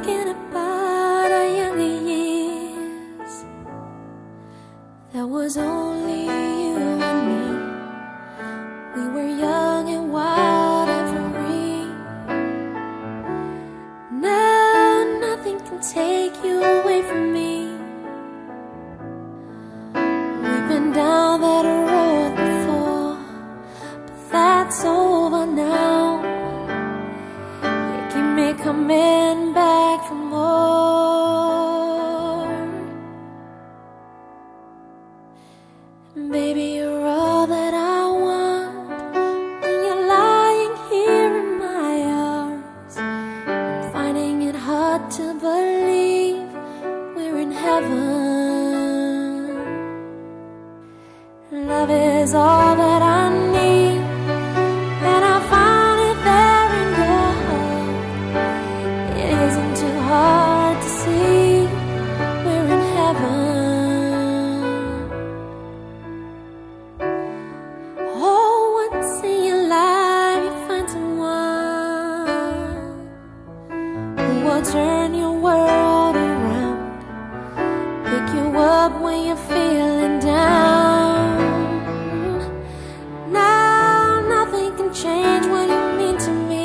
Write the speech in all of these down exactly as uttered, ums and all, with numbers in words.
thinking about our younger years. There was only you and me. We were young and wild and free. Now nothing can take you away from me. We've been down that road before, but that's over now. You keep me coming back for more. Baby, you're all that I want. When you're lying here in my arms, I'm finding it hard to believe we're in heaven. Love is all that I need, and I found it there in your heart. It isn't too hard to see we're in heaven. Oh, once in your life you find someone who will turn your world around, pick you up when you're feeling down. Change what you mean to me.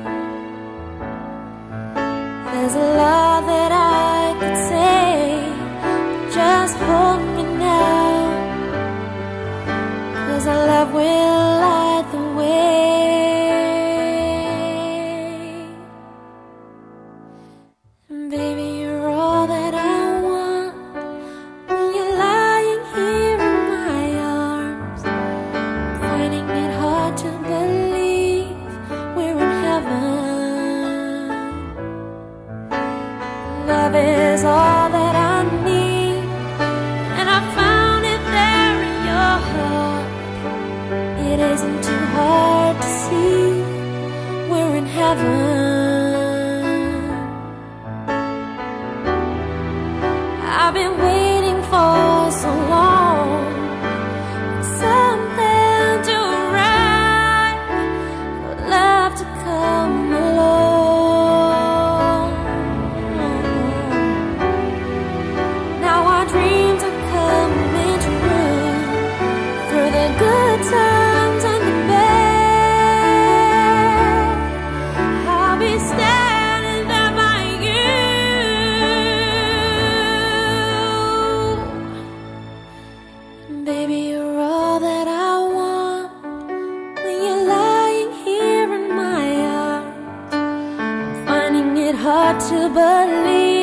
There's a lot that I could say, but just hold me now, 'cause our love will light the way. Baby, you're all that I want. When you're lying here in my arms, I'm finding it hard to believe we're in heaven. Love is all that I need, and I found it there in your heart. It isn't too hard to see we're in heaven. I've been waiting for so long for something to arrive, for love to come along. Now our dreams are coming true, through the good times and the bad. I'll be standing there by you. Baby, you're all that I want. When you're lying here in my arms, I'm finding it hard to believe